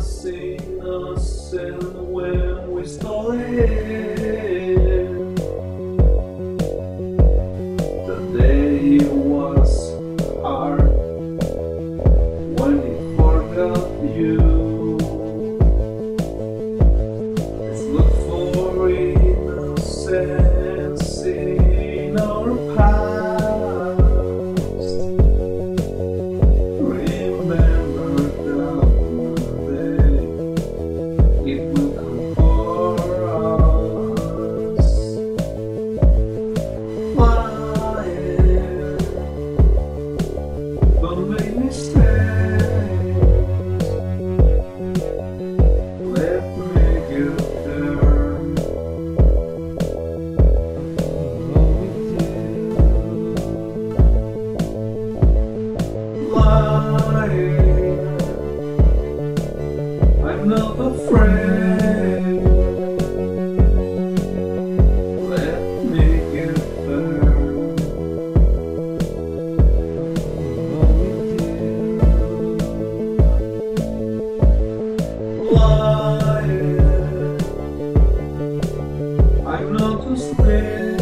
was innocent when we stole it. The day was hard when he forgot you. Let's look for innocence in our past. Remember that one day it will come for us. Lying, don't make mistakes. Let me get there. Lying, I'm not afraid. Let me get there. Lying, I'm not afraid.